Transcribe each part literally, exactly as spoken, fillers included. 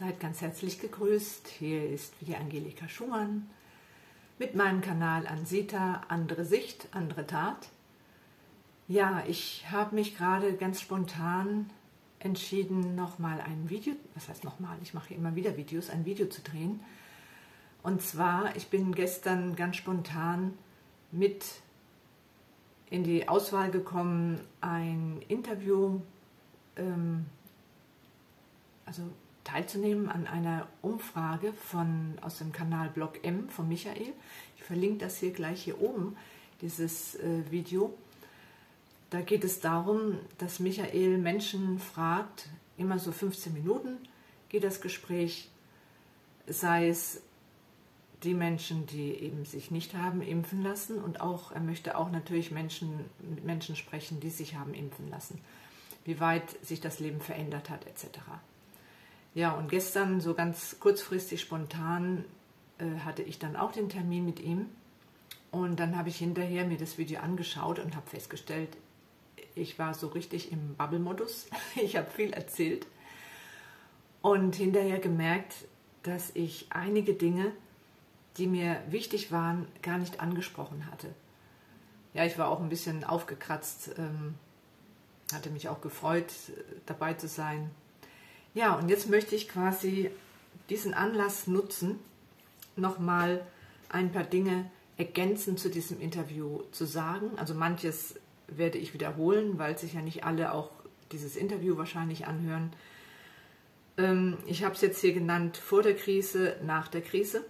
Seid ganz herzlich gegrüßt. Hier ist wieder Angelika Schumann mit meinem Kanal Ansita, andere Sicht, andere Tat. Ja, ich habe mich gerade ganz spontan entschieden, nochmal ein Video, was heißt nochmal, ich mache immer wieder Videos, ein Video zu drehen. Und zwar, ich bin gestern ganz spontan mit in die Auswahl gekommen, ein Interview, ähm, also teilzunehmen an einer Umfrage von, aus dem Kanal Blog M von Michael. Ich verlinke das hier gleich hier oben, dieses äh, Video. Da geht es darum, dass Michael Menschen fragt, immer so fünfzehn Minuten geht das Gespräch, sei es die Menschen, die eben sich nicht haben impfen lassen, und auch er möchte auch natürlich Menschen, mit Menschen sprechen, die sich haben impfen lassen, wie weit sich das Leben verändert hat et cetera. Ja, und gestern so ganz kurzfristig, spontan, äh, hatte ich dann auch den Termin mit ihm. Und dann habe ich hinterher mir das Video angeschaut und habe festgestellt, ich war so richtig im Bubble-Modus. Ich habe viel erzählt und hinterher gemerkt, dass ich einige Dinge, die mir wichtig waren, gar nicht angesprochen hatte. Ja, ich war auch ein bisschen aufgekratzt, ähm, hatte mich auch gefreut, dabei zu sein. Ja, und jetzt möchte ich quasi diesen Anlass nutzen, nochmal ein paar Dinge ergänzend zu diesem Interview zu sagen. Also manches werde ich wiederholen, weil sich ja nicht alle auch dieses Interview wahrscheinlich anhören. Ähm, ich habe es jetzt hier genannt, vor der Krise, nach der Krise.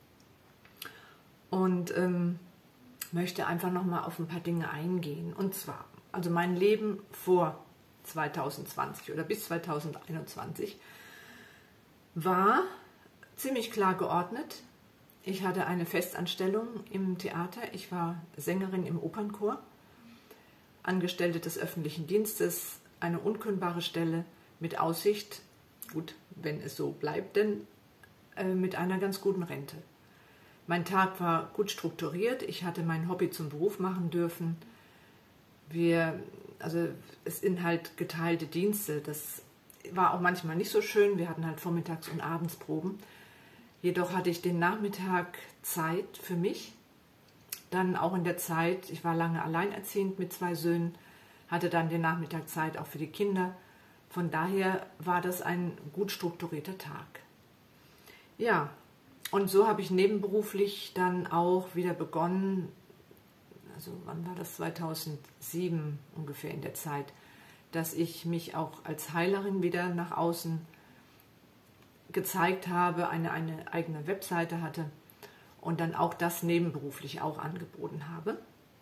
Und ähm, möchte einfach nochmal auf ein paar Dinge eingehen. Und zwar, also mein Leben vor zweitausendzwanzig oder bis zweitausendeinundzwanzig war ziemlich klar geordnet. Ich hatte eine Festanstellung im Theater, ich war Sängerin im Opernchor, Angestellte des öffentlichen Dienstes, eine unkündbare Stelle mit Aussicht, gut, wenn es so bleibt, denn äh, mit einer ganz guten Rente. Mein Tag war gut strukturiert, ich hatte mein Hobby zum Beruf machen dürfen. Wir, also es sind halt geteilte Dienste, das war auch manchmal nicht so schön, wir hatten halt vormittags und abends Proben. Jedoch hatte ich den Nachmittag Zeit für mich, dann auch in der Zeit, ich war lange alleinerziehend mit zwei Söhnen, hatte dann den Nachmittag Zeit auch für die Kinder. Von daher war das ein gut strukturierter Tag. Ja, und so habe ich nebenberuflich dann auch wieder begonnen, also wann war das, zweitausendsieben ungefähr in der Zeit, dass ich mich auch als Heilerin wieder nach außen gezeigt habe, eine, eine eigene Webseite hatte und dann auch das nebenberuflich auch angeboten habe.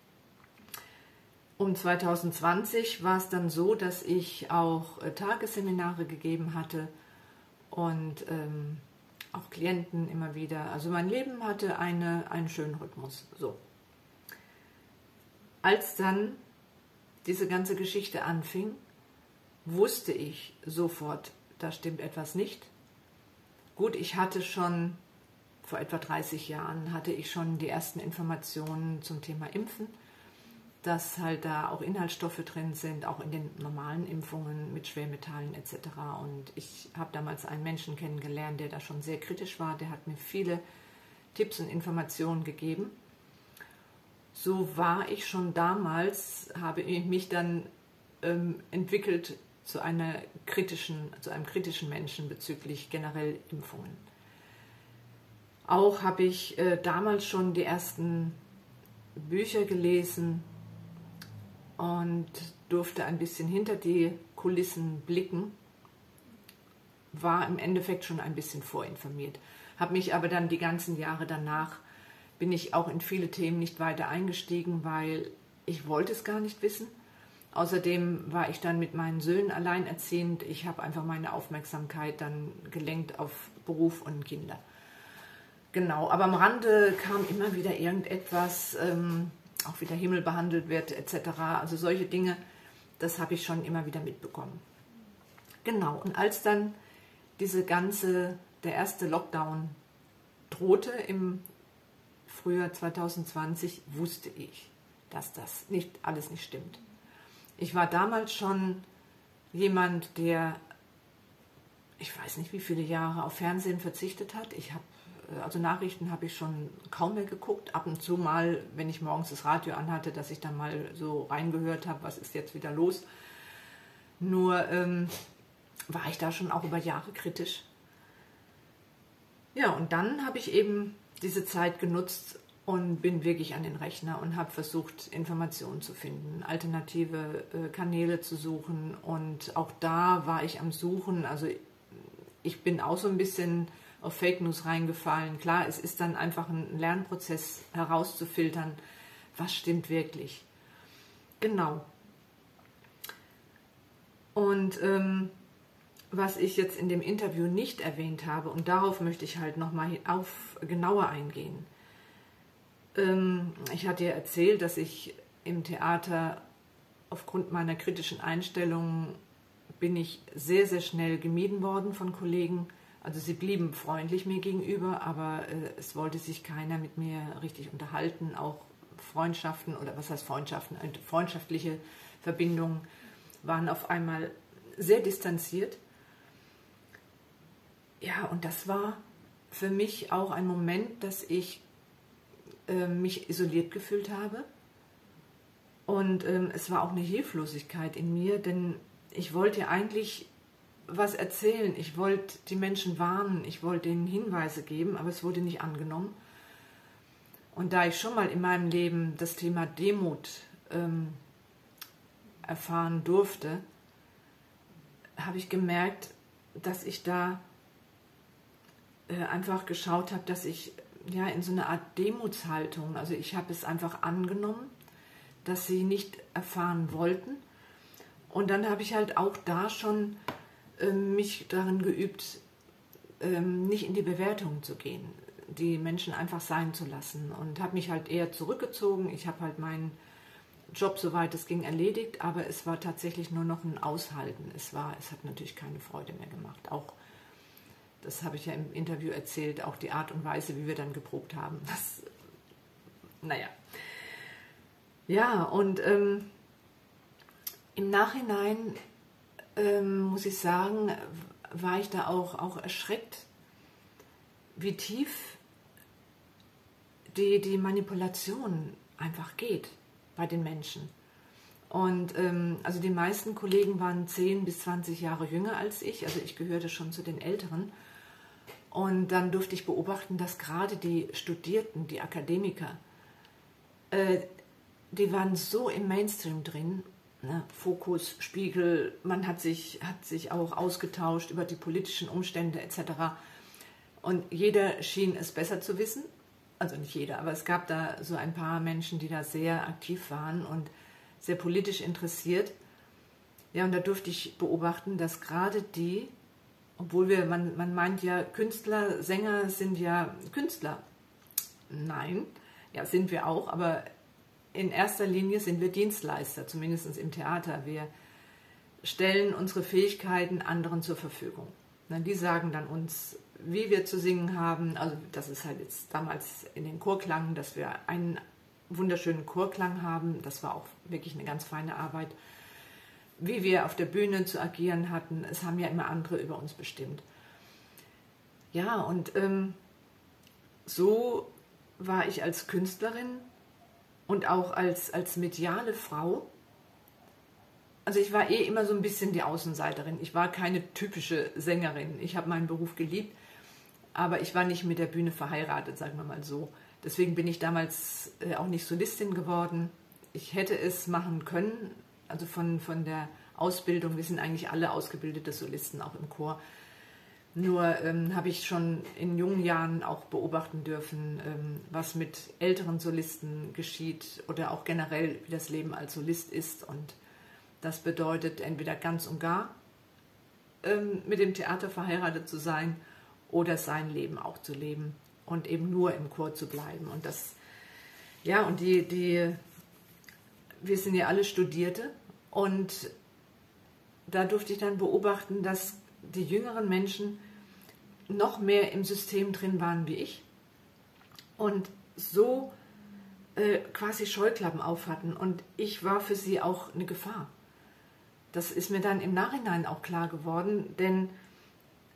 Um zweitausendzwanzig war es dann so, dass ich auch äh, Tagesseminare gegeben hatte und ähm, auch Klienten immer wieder. Also mein Leben hatte eine, einen schönen Rhythmus. So. Als dann diese ganze Geschichte anfing, wusste ich sofort, da stimmt etwas nicht. Gut, ich hatte schon, vor etwa dreißig Jahren, hatte ich schon die ersten Informationen zum Thema Impfen, dass halt da auch Inhaltsstoffe drin sind, auch in den normalen Impfungen mit Schwermetallen et cetera. Und ich habe damals einen Menschen kennengelernt, der da schon sehr kritisch war, der hat mir viele Tipps und Informationen gegeben. So war ich schon damals, habe ich mich dann ähm, entwickelt zu, einer kritischen, zu einem kritischen Menschen bezüglich generell Impfungen. Auch habe ich äh, damals schon die ersten Bücher gelesen und durfte ein bisschen hinter die Kulissen blicken, war im Endeffekt schon ein bisschen vorinformiert, habe mich aber dann die ganzen Jahre danach, bin ich auch in viele Themen nicht weiter eingestiegen, weil ich wollte es gar nicht wissen. Außerdem war ich dann mit meinen Söhnen alleinerziehend. Ich habe einfach meine Aufmerksamkeit dann gelenkt auf Beruf und Kinder. Genau, aber am Rande kam immer wieder irgendetwas, ähm, auch wie der Himmel behandelt wird et cetera. Also solche Dinge, das habe ich schon immer wieder mitbekommen. Genau, und als dann diese ganze, der erste Lockdown drohte im Frühjahr zweitausendzwanzig, wusste ich, dass das nicht alles nicht stimmt. Ich war damals schon jemand, der ich weiß nicht wie viele Jahre, auf Fernsehen verzichtet hat. Ich habe, also Nachrichten habe ich schon kaum mehr geguckt. Ab und zu mal, wenn ich morgens das Radio anhatte, dass ich dann mal so reingehört habe, was ist jetzt wieder los. Nur ähm, war ich da schon auch über Jahre kritisch. Ja, und dann habe ich eben diese Zeit genutzt und bin wirklich an den Rechner und habe versucht, Informationen zu finden, alternative äh, Kanäle zu suchen. Und auch da war ich am Suchen. Also ich bin auch so ein bisschen auf Fake News reingefallen. Klar, es ist dann einfach ein Lernprozess herauszufiltern, was stimmt wirklich. Genau. Und ähm, was ich jetzt in dem Interview nicht erwähnt habe, und darauf möchte ich halt nochmal auf genauer eingehen. Ähm, ich hatte ja erzählt, dass ich im Theater aufgrund meiner kritischen Einstellung bin ich sehr, sehr schnell gemieden worden von Kollegen. Also sie blieben freundlich mir gegenüber, aber äh, es wollte sich keiner mit mir richtig unterhalten. Auch Freundschaften, oder was heißt Freundschaften, freundschaftliche Verbindungen waren auf einmal sehr distanziert. Ja, und das war für mich auch ein Moment, dass ich äh, mich isoliert gefühlt habe. Und ähm, es war auch eine Hilflosigkeit in mir, denn ich wollte eigentlich was erzählen. Ich wollte die Menschen warnen, ich wollte ihnen Hinweise geben, aber es wurde nicht angenommen. Und da ich schon mal in meinem Leben das Thema Demut ähm, erfahren durfte, habe ich gemerkt, dass ich da äh, einfach geschaut habe, dass ich ja in so eine Art Demutshaltung, also ich habe es einfach angenommen, dass sie nicht erfahren wollten. Und dann habe ich halt auch da schon äh, mich darin geübt, äh, nicht in die Bewertung zu gehen, die Menschen einfach sein zu lassen, und habe mich halt eher zurückgezogen. Ich habe halt meinen Job, soweit es ging, erledigt, aber es war tatsächlich nur noch ein Aushalten. Es war, es hat natürlich keine Freude mehr gemacht. Auch, das habe ich ja im Interview erzählt, auch die Art und Weise, wie wir dann geprobt haben. Das, naja. Ja, und ähm, im Nachhinein ähm, muss ich sagen, war ich da auch, auch erschreckt, wie tief die, die Manipulation einfach geht bei den Menschen. Und ähm, also die meisten Kollegen waren zehn bis zwanzig Jahre jünger als ich, also ich gehörte schon zu den Älteren. Und dann durfte ich beobachten, dass gerade die Studierten, die Akademiker, äh, die waren so im Mainstream drin, ne? Fokus, Spiegel, man hat sich, hat sich auch ausgetauscht über die politischen Umstände et cetera. Und jeder schien es besser zu wissen. Also nicht jeder, aber es gab da so ein paar Menschen, die da sehr aktiv waren und sehr politisch interessiert. Ja, und da durfte ich beobachten, dass gerade die, obwohl wir, man, man meint ja, Künstler, Sänger sind ja Künstler. Nein, ja, sind wir auch, aber in erster Linie sind wir Dienstleister, zumindest im Theater. Wir stellen unsere Fähigkeiten anderen zur Verfügung. Die sagen dann uns, wie wir zu singen haben. Also das ist halt jetzt damals in den Chorklang, dass wir einen wunderschönen Chorklang haben. Das war auch wirklich eine ganz feine Arbeit. Wie wir auf der Bühne zu agieren hatten, es haben ja immer andere über uns bestimmt. Ja, und ähm, so war ich als Künstlerin und auch als, als mediale Frau. Also ich war eh immer so ein bisschen die Außenseiterin. Ich war keine typische Sängerin. Ich habe meinen Beruf geliebt, aber ich war nicht mit der Bühne verheiratet, sagen wir mal so. Deswegen bin ich damals äh, auch nicht Solistin geworden. Ich hätte es machen können, also von, von der Ausbildung. Wir sind eigentlich alle ausgebildete Solisten, auch im Chor. Nur ähm, habe ich schon in jungen Jahren auch beobachten dürfen, ähm, was mit älteren Solisten geschieht oder auch generell, wie das Leben als Solist ist. Und das bedeutet entweder ganz und gar ähm, mit dem Theater verheiratet zu sein oder sein Leben auch zu leben und eben nur im Chor zu bleiben. Und das, ja, und die, die, wir sind ja alle Studierte, und da durfte ich dann beobachten, dass die jüngeren Menschen noch mehr im System drin waren wie ich und so äh, quasi Scheuklappen auf hatten, und ich war für sie auch eine Gefahr. Das ist mir dann im Nachhinein auch klar geworden, denn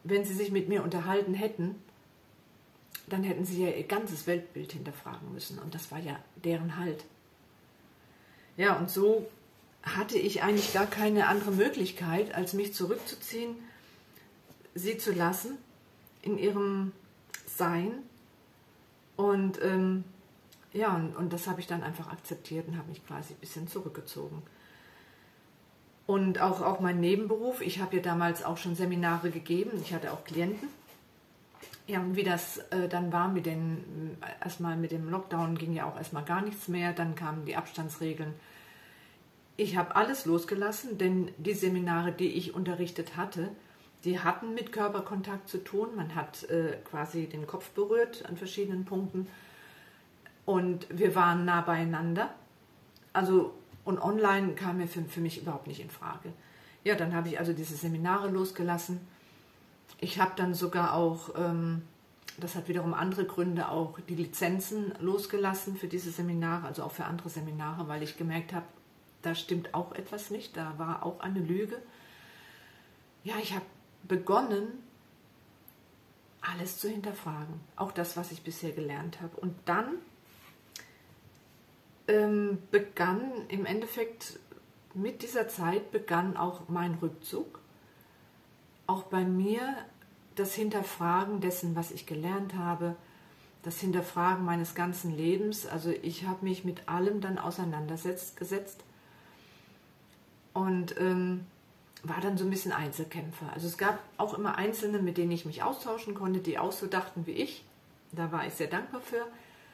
wenn sie sich mit mir unterhalten hätten, dann hätten sie ja ihr ganzes Weltbild hinterfragen müssen. Und das war ja deren Halt. Ja, und so hatte ich eigentlich gar keine andere Möglichkeit, als mich zurückzuziehen, sie zu lassen in ihrem Sein. Und ähm, ja, und, und das habe ich dann einfach akzeptiert und habe mich quasi ein bisschen zurückgezogen. Und auch, auch mein Nebenberuf, ich habe ja damals auch schon Seminare gegeben, ich hatte auch Klienten. Ja, und wie das äh, dann war mit den, erstmal mit dem Lockdown ging ja auch erstmal gar nichts mehr, dann kamen die Abstandsregeln. Ich habe alles losgelassen, denn die Seminare, die ich unterrichtet hatte, die hatten mit Körperkontakt zu tun. Man hat äh, quasi den Kopf berührt an verschiedenen Punkten und wir waren nah beieinander. Also, und online kam mir für, für mich überhaupt nicht in Frage. Ja, dann habe ich also diese Seminare losgelassen. Ich habe dann sogar auch, ähm, das hat wiederum andere Gründe, auch die Lizenzen losgelassen für diese Seminare, also auch für andere Seminare, weil ich gemerkt habe, da stimmt auch etwas nicht, da war auch eine Lüge. Ja, ich habe begonnen, alles zu hinterfragen, auch das, was ich bisher gelernt habe. Und dann ähm, begann im Endeffekt, mit dieser Zeit begann auch mein Rückzug. Auch bei mir das Hinterfragen dessen, was ich gelernt habe, das Hinterfragen meines ganzen Lebens. Also ich habe mich mit allem dann auseinandergesetzt und ähm, war dann so ein bisschen Einzelkämpfer. Also es gab auch immer Einzelne, mit denen ich mich austauschen konnte, die auch so dachten wie ich. Da war ich sehr dankbar für.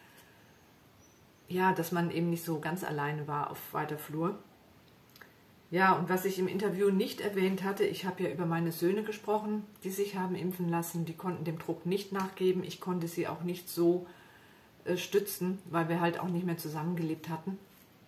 Ja, dass man eben nicht so ganz alleine war auf weiter Flur. Ja, und was ich im Interview nicht erwähnt hatte, ich habe ja über meine Söhne gesprochen, die sich haben impfen lassen, die konnten dem Druck nicht nachgeben. Ich konnte sie auch nicht so äh, stützen, weil wir halt auch nicht mehr zusammengelebt hatten.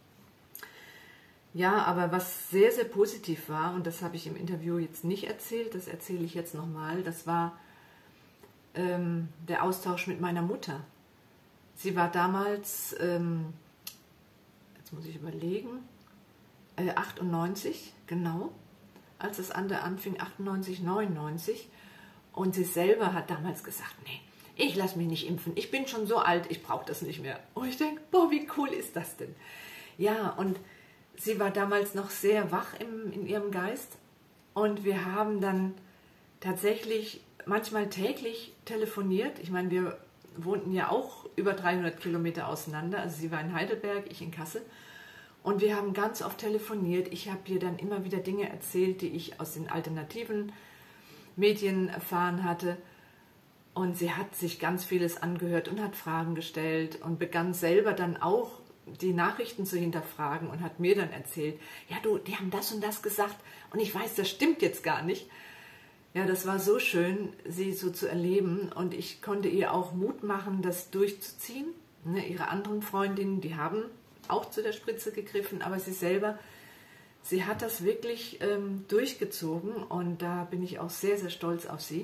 Ja, aber was sehr, sehr positiv war, und das habe ich im Interview jetzt nicht erzählt, das erzähle ich jetzt nochmal, das war ähm, der Austausch mit meiner Mutter. Sie war damals, ähm, jetzt muss ich überlegen, äh, achtundneunzig, genau, als das andere anfing, achtundneunzig, neunundneunzig. Und sie selber hat damals gesagt, nee, ich lasse mich nicht impfen, ich bin schon so alt, ich brauche das nicht mehr. Und ich denke, boah, wie cool ist das denn? Ja, und sie war damals noch sehr wach im, in ihrem Geist und wir haben dann tatsächlich manchmal täglich telefoniert. Ich meine, wir wohnten ja auch über dreihundert Kilometer auseinander, also sie war in Heidelberg, ich in Kassel. Und wir haben ganz oft telefoniert. Ich habe ihr dann immer wieder Dinge erzählt, die ich aus den alternativen Medien erfahren hatte. Und sie hat sich ganz vieles angehört und hat Fragen gestellt und begann selber dann auch die Nachrichten zu hinterfragen und hat mir dann erzählt, ja du, die haben das und das gesagt und ich weiß, das stimmt jetzt gar nicht. Ja, das war so schön, sie so zu erleben und ich konnte ihr auch Mut machen, das durchzuziehen. Ne, ihre anderen Freundinnen, die haben auch zu der Spritze gegriffen, aber sie selber, sie hat das wirklich ähm, durchgezogen und da bin ich auch sehr, sehr stolz auf sie.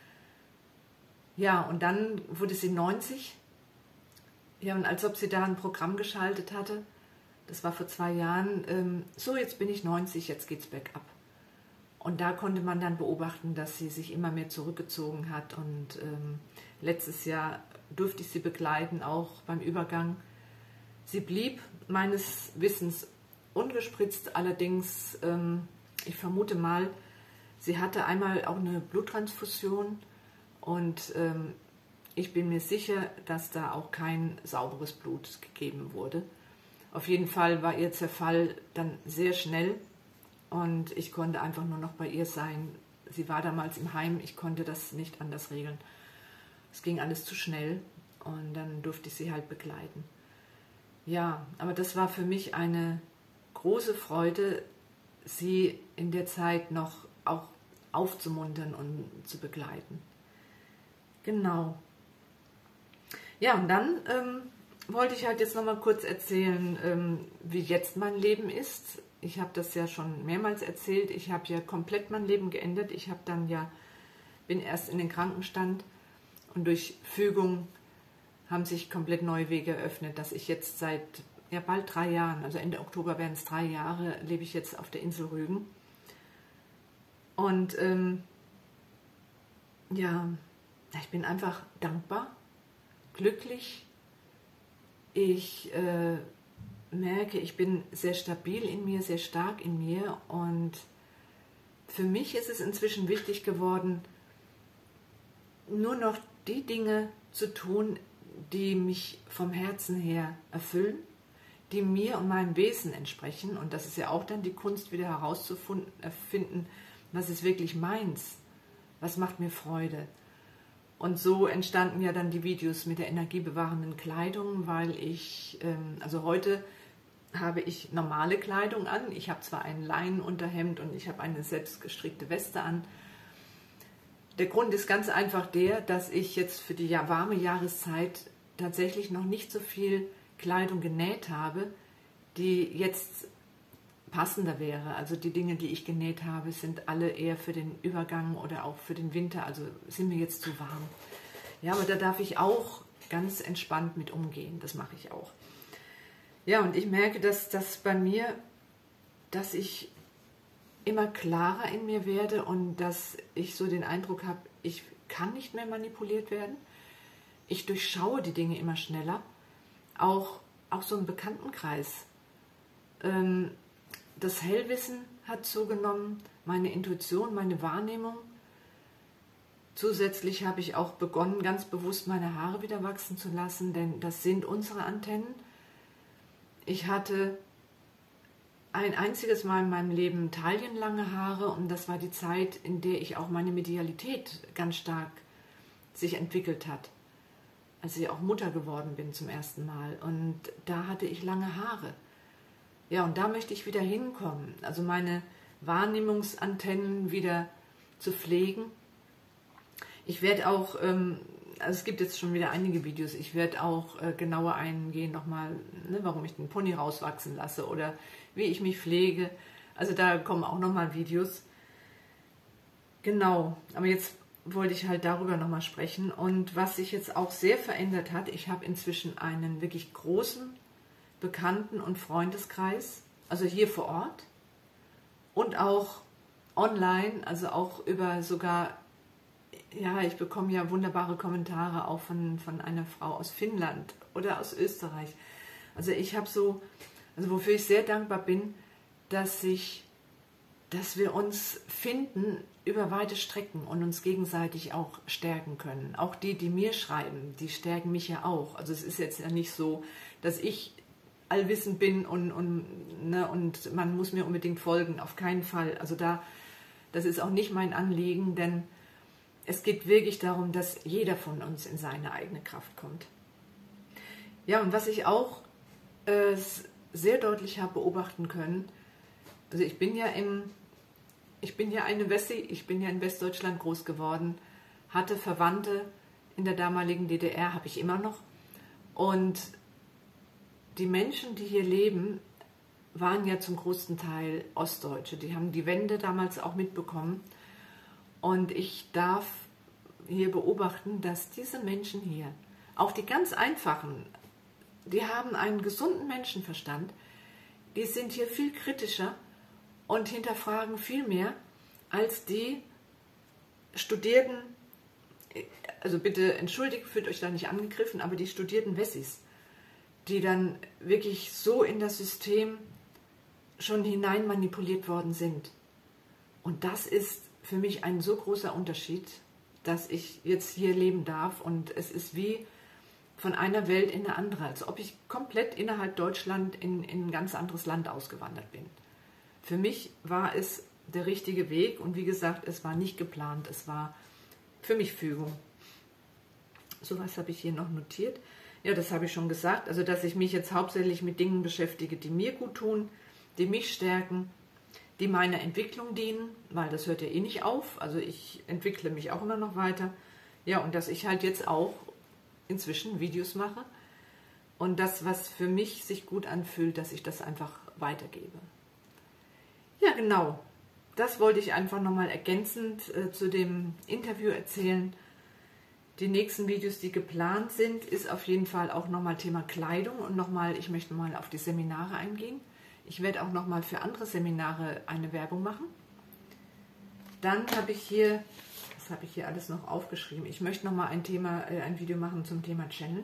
Ja, und dann wurde sie neunzig. Ja, und als ob sie da ein Programm geschaltet hatte, das war vor zwei Jahren, ähm, so jetzt bin ich neunzig, jetzt geht's bergab. Und da konnte man dann beobachten, dass sie sich immer mehr zurückgezogen hat und ähm, letztes Jahr durfte ich sie begleiten, auch beim Übergang. Sie blieb meines Wissens ungespritzt, allerdings, ähm, ich vermute mal, sie hatte einmal auch eine Bluttransfusion und ähm, ich bin mir sicher, dass da auch kein sauberes Blut gegeben wurde. Auf jeden Fall war ihr Zerfall dann sehr schnell und ich konnte einfach nur noch bei ihr sein. Sie war damals im Heim, ich konnte das nicht anders regeln. Es ging alles zu schnell und dann durfte ich sie halt begleiten. Ja, aber das war für mich eine große Freude, sie in der Zeit noch auch aufzumuntern und zu begleiten. Genau. Ja, und dann ähm, wollte ich halt jetzt noch mal kurz erzählen, ähm, wie jetzt mein Leben ist. Ich habe das ja schon mehrmals erzählt. Ich habe ja komplett mein Leben geändert. Ich habe dann ja, bin erst in den Krankenstand und durch Fügung haben sich komplett neue Wege eröffnet, dass ich jetzt seit ja, bald drei Jahren, also Ende Oktober werden es drei Jahre, lebe ich jetzt auf der Insel Rügen. Und ähm, ja, ich bin einfach dankbar, glücklich. Ich äh, merke, ich bin sehr stabil in mir, sehr stark in mir, und für mich ist es inzwischen wichtig geworden, nur noch die Dinge zu tun, die mich vom Herzen her erfüllen, die mir und meinem Wesen entsprechen. Und das ist ja auch dann die Kunst, wieder herauszufinden, was ist wirklich meins, was macht mir Freude. Und so entstanden ja dann die Videos mit der energiebewahrenden Kleidung, weil ich, ähm, also heute habe ich normale Kleidung an. Ich habe zwar ein Leinenunterhemd und ich habe eine selbstgestrickte Weste an. Der Grund ist ganz einfach der, dass ich jetzt für die ja warme Jahreszeit tatsächlich noch nicht so viel Kleidung genäht habe, die jetzt passender wäre. Also die Dinge, die ich genäht habe, sind alle eher für den Übergang oder auch für den Winter. Also sind mir jetzt zu warm. Ja, aber da darf ich auch ganz entspannt mit umgehen. Das mache ich auch. Ja, und ich merke, dass das bei mir, dass ich immer klarer in mir werde und dass ich so den Eindruck habe, ich kann nicht mehr manipuliert werden. Ich durchschaue die Dinge immer schneller. Auch, auch so im Bekanntenkreis. Ähm, das Hellwissen hat zugenommen, meine Intuition, meine Wahrnehmung. Zusätzlich habe ich auch begonnen, ganz bewusst meine Haare wieder wachsen zu lassen, denn das sind unsere Antennen. Ich hatte ein einziges Mal in meinem Leben taillenlange Haare, und das war die Zeit, in der ich auch meine Medialität ganz stark sich entwickelt hat. Als ich auch Mutter geworden bin zum ersten Mal, und da hatte ich lange Haare. Ja, und da möchte ich wieder hinkommen, also meine Wahrnehmungsantennen wieder zu pflegen. Ich werde auch, ähm, also es gibt jetzt schon wieder einige Videos, ich werde auch äh, genauer eingehen nochmal, ne, warum ich den Pony rauswachsen lasse oder wie ich mich pflege. Also da kommen auch nochmal Videos. Genau, aber jetzt wollte ich halt darüber nochmal sprechen. Und was sich jetzt auch sehr verändert hat, ich habe inzwischen einen wirklich großen Bekannten- und Freundeskreis, also hier vor Ort und auch online, also auch über sogar, ja, ich bekomme ja wunderbare Kommentare auch von, von einer Frau aus Finnland oder aus Österreich. Also ich habe so, also wofür ich sehr dankbar bin, dass ich, dass wir uns finden über weite Strecken und uns gegenseitig auch stärken können. Auch die, die mir schreiben, die stärken mich ja auch. Also es ist jetzt ja nicht so, dass ich allwissend bin und, und, ne, und man muss mir unbedingt folgen, auf keinen Fall. Also da, das ist auch nicht mein Anliegen, denn es geht wirklich darum, dass jeder von uns in seine eigene Kraft kommt. Ja, und was ich auch äh, sehr deutlich habe beobachten können, also ich bin ja im, ich bin ja eine Wessi, ich bin ja in Westdeutschland groß geworden, hatte Verwandte in der damaligen D D R, habe ich immer noch, und die Menschen, die hier leben, waren ja zum größten Teil Ostdeutsche. Die haben die Wende damals auch mitbekommen. Und ich darf hier beobachten, dass diese Menschen hier, auch die ganz einfachen, die haben einen gesunden Menschenverstand, die sind hier viel kritischer und hinterfragen viel mehr als die studierten, also bitte entschuldigt, fühlt euch da nicht angegriffen, aber die studierten Wessis, die dann wirklich so in das System schon hinein manipuliert worden sind. Und das ist für mich ein so großer Unterschied, dass ich jetzt hier leben darf, und es ist wie von einer Welt in eine andere, als ob ich komplett innerhalb Deutschland in, in ein ganz anderes Land ausgewandert bin. Für mich war es der richtige Weg, und wie gesagt, es war nicht geplant, es war für mich Fügung. So was habe ich hier noch notiert. Ja, das habe ich schon gesagt, also dass ich mich jetzt hauptsächlich mit Dingen beschäftige, die mir gut tun, die mich stärken, die meiner Entwicklung dienen, weil das hört ja eh nicht auf, also ich entwickle mich auch immer noch weiter. Ja, und dass ich halt jetzt auch inzwischen Videos mache und das, was für mich sich gut anfühlt, dass ich das einfach weitergebe. Ja, genau, das wollte ich einfach nochmal ergänzend äh, zu dem Interview erzählen. Die nächsten Videos, die geplant sind, ist auf jeden Fall auch nochmal Thema Kleidung, und nochmal, ich möchte mal auf die Seminare eingehen. Ich werde auch nochmal für andere Seminare eine Werbung machen. Dann habe ich hier, was was habe ich hier alles noch aufgeschrieben? Ich möchte noch mal ein Thema, äh, ein Video machen zum Thema Channel.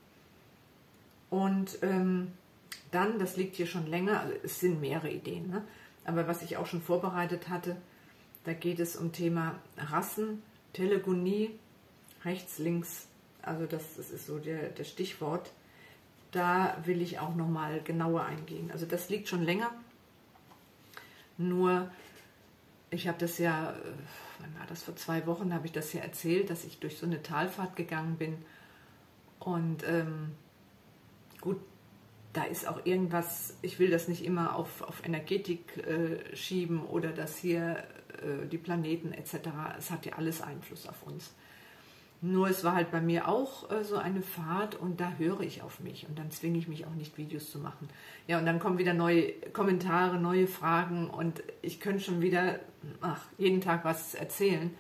Und ähm, dann, das liegt hier schon länger, also es sind mehrere Ideen, ne? Aber was ich auch schon vorbereitet hatte, da geht es um Thema Rassen, Telegonie, rechts, links, also das, das ist so der, der Stichwort. Da will ich auch noch mal genauer eingehen. Also das liegt schon länger, nur ich habe das ja, wann war das, vor zwei Wochen habe ich das ja erzählt, dass ich durch so eine Talfahrt gegangen bin. Und ähm, gut, da ist auch irgendwas, ich will das nicht immer auf, auf Energetik äh, schieben oder dass hier äh, die Planeten et cetera. Es hat ja alles Einfluss auf uns. Nur es war halt bei mir auch äh, so eine Fahrt und da höre ich auf mich und dann zwinge ich mich auch nicht, Videos zu machen. Ja, und dann kommen wieder neue Kommentare, neue Fragen und ich könnte schon wieder ach, jeden Tag was erzählen.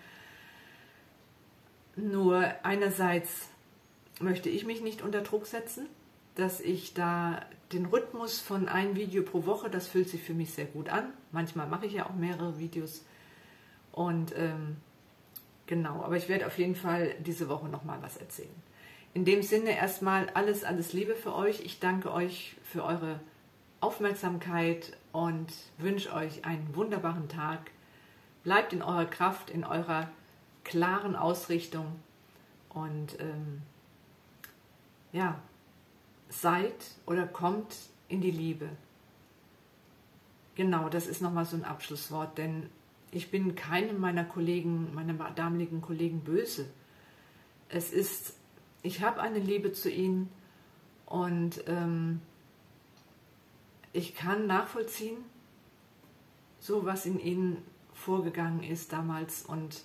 Nur einerseits möchte ich mich nicht unter Druck setzen, dass ich da den Rhythmus von ein Video pro Woche, das fühlt sich für mich sehr gut an. Manchmal mache ich ja auch mehrere Videos und ähm, genau, aber ich werde auf jeden Fall diese Woche nochmal was erzählen. In dem Sinne erstmal alles, alles Liebe für euch. Ich danke euch für eure Aufmerksamkeit und wünsche euch einen wunderbaren Tag. Bleibt in eurer Kraft, in eurer klaren Ausrichtung und ähm, ja, seid oder kommt in die Liebe. Genau, das ist nochmal so ein Abschlusswort, denn ich bin keinem meiner Kollegen, meiner damaligen Kollegen böse. Es ist, ich habe eine Liebe zu ihnen und ähm, ich kann nachvollziehen, so was in ihnen vorgegangen ist damals und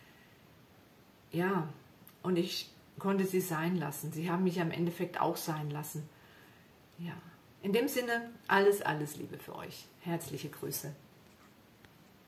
ja, und ich konnte sie sein lassen. Sie haben mich am Endeffekt auch sein lassen. Ja, in dem Sinne, alles, alles Liebe für euch. Herzliche Grüße.